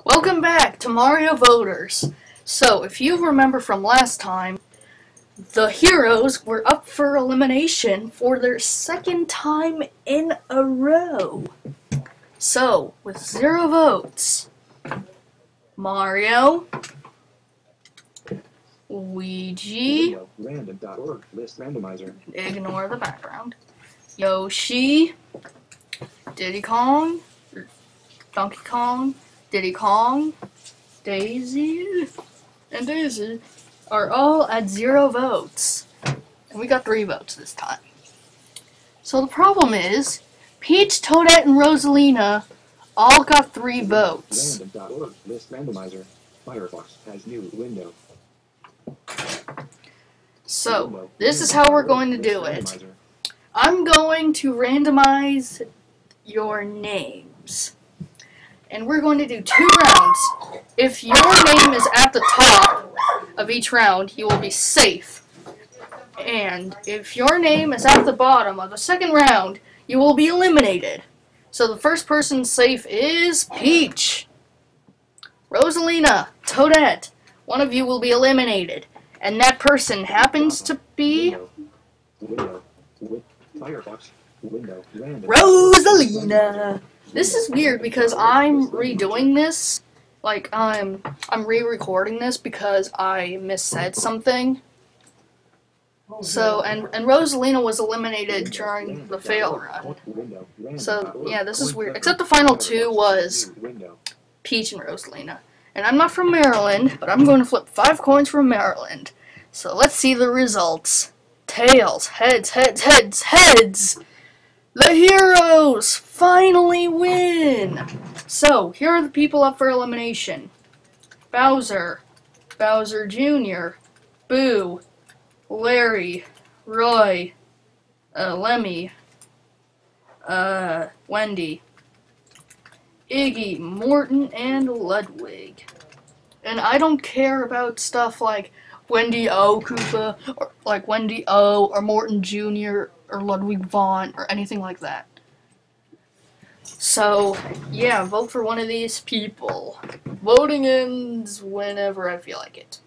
Welcome back to Mario Voters. So, if you remember from last time, the heroes were up for elimination for their second time in a row. So, with 0 votes, Mario, Luigi, Random.org list randomizer. Ignore the background, Yoshi, Diddy Kong, Donkey Kong, Diddy Kong, Daisy, and Daisy are all at 0 votes. And we got 3 votes this time. So the problem is, Peach, Toadette, and Rosalina all got 3 votes. Random.org list randomizer. Firefox has new window. So, this is how we're going to do it. I'm going to randomize your names. And we're going to do 2 rounds. If your name is at the top of each round, you will be safe. And if your name is at the bottom of the second round, you will be eliminated. So the first person safe is Peach. Rosalina, Toadette, one of you will be eliminated. And that person happens to be Firefox window. Rosalina. This is weird because I'm redoing this. Like, I'm re-recording this because I missaid something. So, and Rosalina was eliminated during the fail run. So, yeah, this is weird. Except the final 2 was Peach and Rosalina. And I'm not from Maryland, but I'm going to flip 5 coins from Maryland. So, let's see the results. Tails, heads, heads, heads, heads! The heroes finally win! So, here are the people up for elimination. Bowser, Bowser Jr., Boo, Larry, Roy, Lemmy, Wendy, Iggy, Morton, and Ludwig. And I don't care about stuff like Wendy O. Koopa, or like Wendy O. or Morton Jr. or Ludwig Vaughn, or anything like that. So, yeah, vote for one of these people. Voting ends whenever I feel like it.